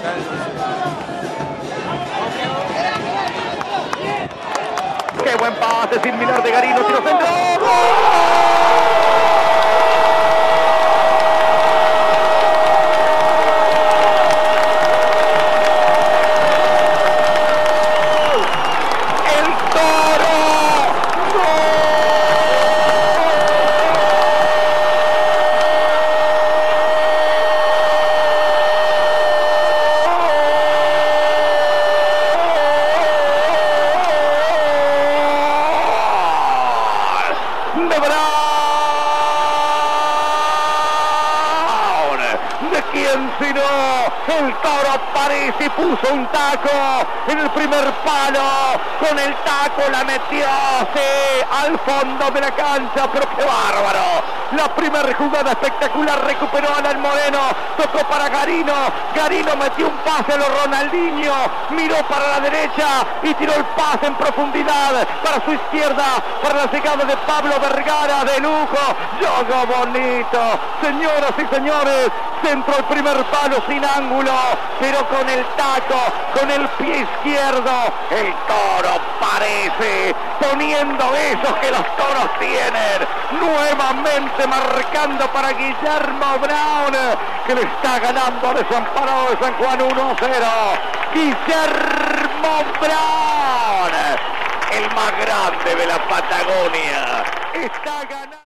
¡Qué buen pase sin mirar de Garino! ¡Tiro centro! ¡Gol! De Brown, ¿de quién sino? El Toro Parisi puso un taco en el primer palo, con el taco la metió, sí, al fondo de la cancha, pero qué bárbaro. La primera jugada espectacular, recuperó a Alan Moreno, tocó para Garino, Garino metió un pase a lo Ronaldinho, miró para la derecha y tiró el pase en profundidad para su izquierda, para la llegada de Pablo Vergara, de lujo, juego bonito, señoras y señores, centro al primer palo sin ángulo, pero con el taco, con el pie izquierdo, el Toro Parisi, poniendo esos que los toros tienen, nuevamente marcando para Guillermo Brown, que le está ganando al Desamparado de San Juan 1-0. Guillermo Brown, el más grande de la Patagonia, está ganando.